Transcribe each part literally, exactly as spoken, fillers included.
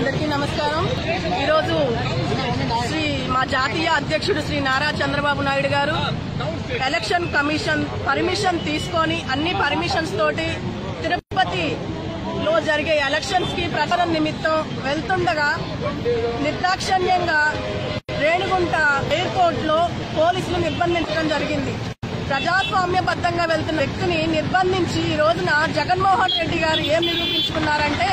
అందరికీ నమస్కారం। ఈరోజు శ్రీ మా జాతీయ అధ్యక్షుడు శ్రీ నారా చంద్రబాబు నాయుడు గారు ఎలక్షన్ కమిషన్ పర్మిషన్ తీసుకొని అన్ని పర్మిషన్స్ తోటి తిరుపతిలో జరిగే ఎలక్షన్స్ కి ప్రచారం నిమిత్తం వెళ్తుండగా నిర్దాక్షిణ్యంగా రేణిగుంట ఎయిర్పోర్ట్ లో పోలీసులు నిర్బంధించడం జరిగింది। ప్రజాస్వామ్యబద్దంగా వెళ్తున్న వ్యక్తిని నిర్బంధించి ఈ రోజున జగన్మోహన్ రెడ్డి గారు ఏం నిరూపించుకున్నారంటే,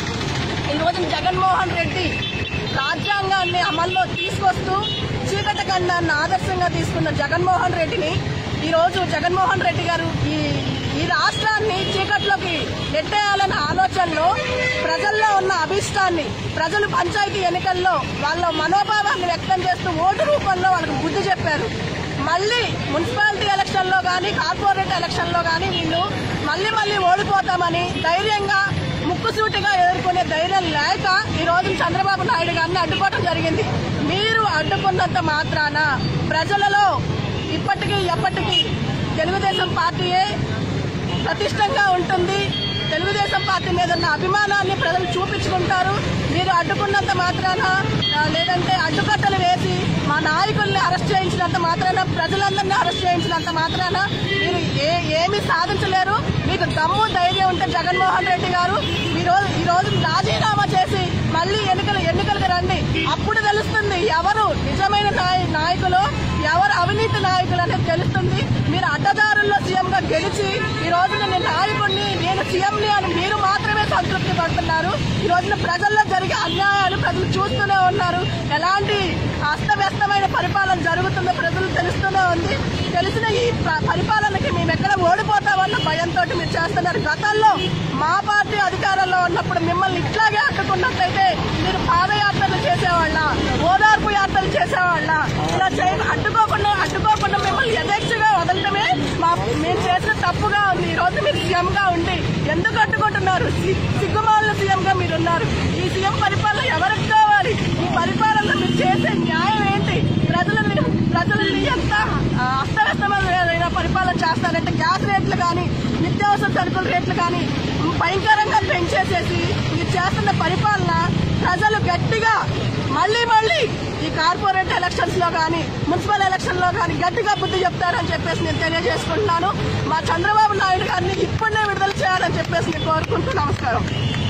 ఈ రోజున జగన్మోహన్ రెడ్డి రాజ్యాంగాన్ని అమల్లో తీసుకొస్తూ చీకటి ఖండాన్ని ఆదర్శంగా తీసుకున్న జగన్మోహన్ రెడ్డిని ఈ రోజు జగన్మోహన్ రెడ్డి గారు ఈ ఈ రాష్ట్రాన్ని చీకట్లోకి నెట్టేయాలన్న ఆలోచనలో ప్రజల్లో ఉన్న అభిష్టాన్ని ప్రజలు పంచాయతీ ఎన్నికల్లో వాళ్ళ మనోభావాన్ని వ్యక్తం చేస్తూ ఓటు రూపంలో వాళ్ళకు బుద్ధి చెప్పారు। మళ్లీ మున్సిపాలిటీ ఎలక్షన్ లో గానీ కార్పొరేట్ ఎలక్షన్ లో గానీ వీళ్ళు మళ్లీ మళ్లీ ఓడిపోతామని ధైర్యంగా ముక్కుసూటిగా ఎదుర్కొనే ధైర్యం లేక ఈ రోజు చంద్రబాబు నాయుడు గారిని అడ్డుకోవడం జరిగింది। మీరు అడ్డుకున్నంత మాత్రాన ప్రజలలో ఇప్పటికీ ఎప్పటికీ తెలుగుదేశం పార్టీయే ప్రతిష్టంగా ఉంటుంది। తెలుగుదేశం పార్టీ మీద ఉన్న అభిమానాన్ని ప్రజలు చూపించుకుంటారు। మీరు అడ్డుకున్నంత మాత్రాన లేదంటే అడ్డుకట్టలు వేసి మా నాయకుల్ని అరెస్ట్ చేయించినంత మాత్రాన ప్రజలందరినీ అరెస్ట్ చేయించినంత మాత్రాన మీరు ఏ ఏమీ సాధించలేరు। మీకు దమ్ము ధైర్యం ఉంటే జగన్మోహన్ రెడ్డి గారు ఈ రోజు ఈ రోజు రాజీనామా చేసి మళ్లీ ఎన్నికలు ఎన్నికలకు రండి। అప్పుడు తెలుస్తుంది ఎవరు నిజమైన నాయకులు, ఎవరు అవినీతి నాయకులు అనేది తెలుస్తుంది। మీరు అడ్డదారుల్లో సీఎంగా గెలిచి ఈ రోజున నేను నాయకుడిని నేను సీఎంని అని మీరు మాత్రమే సంతృప్తి పడుతున్నారు। ఈ రోజున ప్రజల్లో జరిగే అన్యాయాలు ప్రజలు చూస్తూనే ఉన్నారు। ఎలాంటి అస్తవ్యస్తమైన పరిపాలన జరుగుతుందో ప్రజలు తెలుస్తూనే ఉంది। తెలిసిన ఈ పరిపాలనకి మేము ఎక్కడ ఓడిపోతామన్న భయంతో మీరు చేస్తున్నారు। గతంలో మా పార్టీ అధికారంలో ఉన్నప్పుడు మిమ్మల్ని ఇట్లాగే అడ్డుకున్నట్లయితే మీరు పాదయాత్రలు చేసేవాళ్ళ, ఓదార్పు యాత్రలు చేసేవాళ్ళ, ఇలా చేయ అడ్డుకోకుండా అడ్డుకోకుండా మిమ్మల్ని యథేచ్ఛగా వదలటమే మా మేము చేసిన తప్పుగా ఉంది। ఈ రోజు మీరు సీఎం గా ఉండి ఎందుకు అడ్డుకుంటున్నారు? సిగ్గుమాలిన సీఎం గా మీరున్నారు। ఈ సీఎం పరిపాలన ఎవరికి కావాలి? ఈ పరిపాలనలో మీరు చేసే న్యాయం ఏంటి? ప్రజలని ప్రజలని ఎంత అస్తవ్యస్తమైన పరిపాలన చేస్తారంటే గ్యాస్ రేట్లు కానీ నిత్యావసర సరుకుల రేట్లు కానీ భయంకరంగా పెంచేసేసి మీరు చేస్తున్న పరిపాలన ప్రజలు గట్టిగా మళ్లీ మళ్లీ ఈ కార్పొరేట్ ఎలక్షన్స్ లో గానీ మున్సిపల్ ఎలక్షన్ లో గానీ గట్టిగా బుద్ధి చెప్తారని చెప్పేసి నేను తెలియజేసుకుంటున్నాను। మా చంద్రబాబు నాయుడు గారిని ఇప్పుడే విడుదల చేయాలని చెప్పేసి నేను కోరుకుంటూ నమస్కారం।